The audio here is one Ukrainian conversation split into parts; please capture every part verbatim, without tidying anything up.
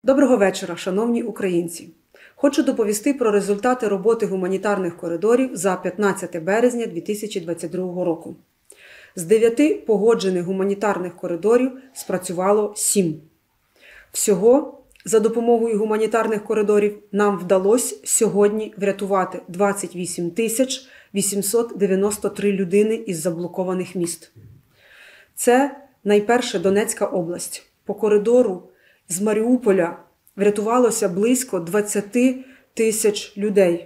Доброго вечора, шановні українці! Хочу доповісти про результати роботи гуманітарних коридорів за п'ятнадцяте березня дві тисячі двадцять другого року. З дев'яти погоджених гуманітарних коридорів спрацювало сім. Всього, за допомогою гуманітарних коридорів, нам вдалося сьогодні врятувати двадцять вісім тисяч вісімсот дев'яносто три людини із заблокованих міст. Це найперше Донецька область. По коридору з Маріуполя врятувалося близько двадцять тисяч людей.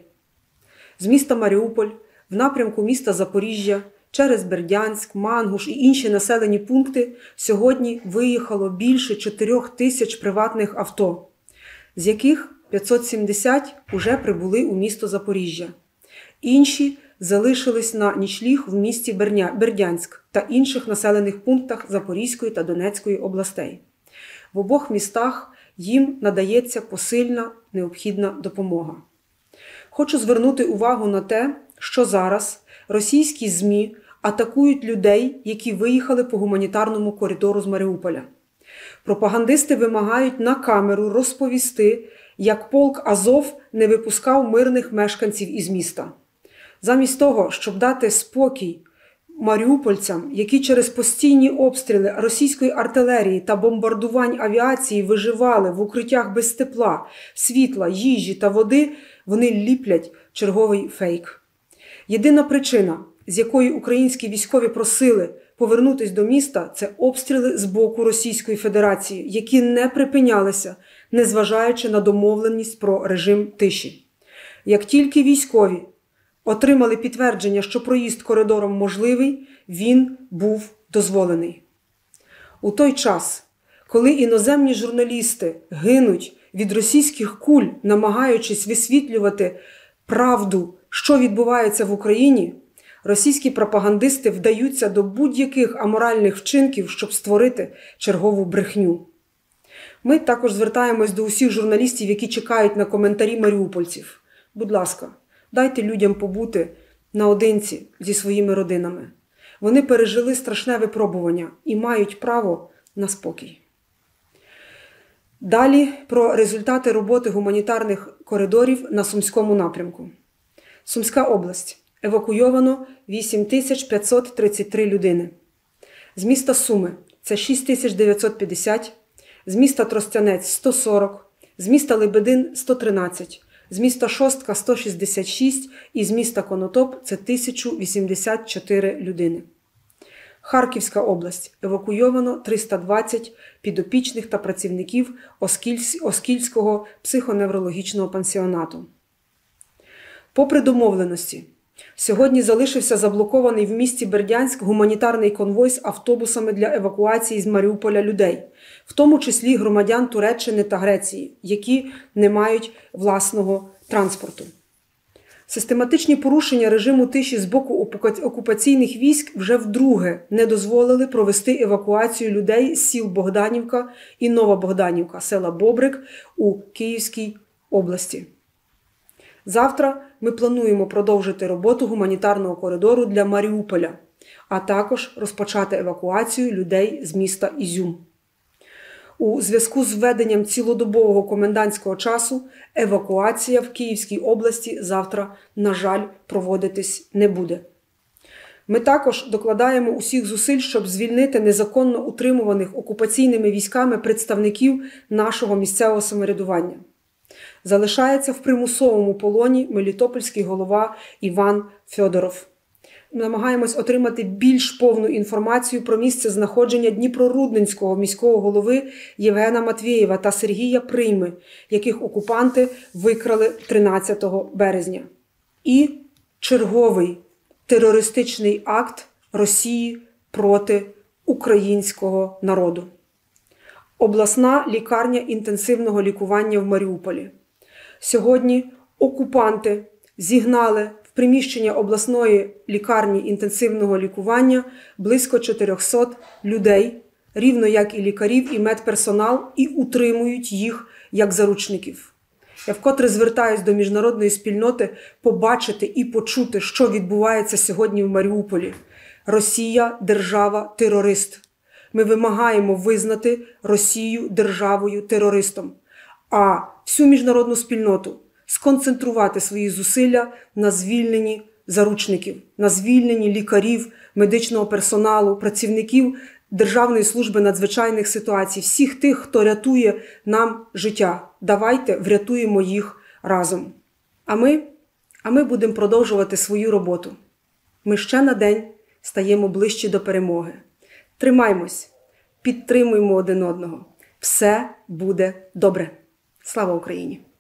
З міста Маріуполь в напрямку міста Запоріжжя через Бердянськ, Мангуш і інші населені пункти сьогодні виїхало більше чотирьох тисяч приватних авто, з яких п'ятсот сімдесят уже прибули у місто Запоріжжя. Інші залишились на нічліг в місті Бердянськ та інших населених пунктах Запорізької та Донецької областей. В обох містах їм надається посильна необхідна допомога. Хочу звернути увагу на те, що зараз російські ЗМІ атакують людей, які виїхали по гуманітарному коридору з Маріуполя. Пропагандисти вимагають на камеру розповісти, як полк Азов не випускав мирних мешканців із міста. Замість того, щоб дати спокій маріупольцям, які через постійні обстріли російської артилерії та бомбардувань авіації виживали в укриттях без тепла, світла, їжі та води, вони ліплять черговий фейк. Єдина причина, з якої українські військові просили повернутись до міста, це обстріли з боку Російської Федерації, які не припинялися, незважаючи на домовленість про режим тиші. Як тільки військові отримали підтвердження, що проїзд коридором можливий, він був дозволений. У той час, коли іноземні журналісти гинуть від російських куль, намагаючись висвітлювати правду, що відбувається в Україні, російські пропагандисти вдаються до будь-яких аморальних вчинків, щоб створити чергову брехню. Ми також звертаємось до усіх журналістів, які чекають на коментарі маріупольців. Будь ласка, дайте людям побути наодинці зі своїми родинами. Вони пережили страшне випробування і мають право на спокій. Далі про результати роботи гуманітарних коридорів на Сумському напрямку. Сумська область. Евакуйовано вісім тисяч п'ятсот тридцять три людини. З міста Суми – це шість тисяч дев'ятсот п'ятдесят, з міста Тростянець – сто сорок, з міста Лебедин – сто тринадцять, з міста Шостка – сто шістдесят шість і з міста Конотоп – це тисяча вісімдесят чотири людини. Харківська область. Евакуйовано триста двадцять підопічних та працівників Оскільського психоневрологічного пансіонату. Попри домовленості, сьогодні залишився заблокований в місті Бердянськ гуманітарний конвой з автобусами для евакуації з Маріуполя людей, в тому числі громадян Туреччини та Греції, які не мають власного транспорту. Систематичні порушення режиму тиші з боку окупаційних військ вже вдруге не дозволили провести евакуацію людей з сіл Богданівка і Нова Богданівка, села Бобрик у Київській області. Завтра ми плануємо продовжити роботу гуманітарного коридору для Маріуполя, а також розпочати евакуацію людей з міста Ізюм. У зв'язку з введенням цілодобового комендантського часу евакуація в Київській області завтра, на жаль, проводитись не буде. Ми також докладаємо усіх зусиль, щоб звільнити незаконно утримуваних окупаційними військами представників нашого місцевого самоврядування. Залишається в примусовому полоні мелітопольський голова Іван Федоров. Ми намагаємось отримати більш повну інформацію про місце знаходження Дніпрорудненського міського голови Євгена Матвєєва та Сергія Прийми, яких окупанти викрали тринадцятого березня. І черговий терористичний акт Росії проти українського народу. Обласна лікарня інтенсивного лікування в Маріуполі. Сьогодні окупанти зігнали в приміщення обласної лікарні інтенсивного лікування близько чотирьохсот людей, рівно як і лікарів, і медперсонал, і утримують їх як заручників. Я вкотре звертаюсь до міжнародної спільноти побачити і почути, що відбувається сьогодні в Маріуполі. Росія – держава-терорист. Ми вимагаємо визнати Росію державою-терористом. а всю міжнародну спільноту сконцентрувати свої зусилля на звільненні заручників, на звільненні лікарів, медичного персоналу, працівників Державної служби надзвичайних ситуацій, всіх тих, хто рятує нам життя. Давайте врятуємо їх разом. А ми, а ми будемо продовжувати свою роботу. Ми ще на день стаємо ближче до перемоги. Тримаймось, підтримуємо один одного. Все буде добре. Слава Україні!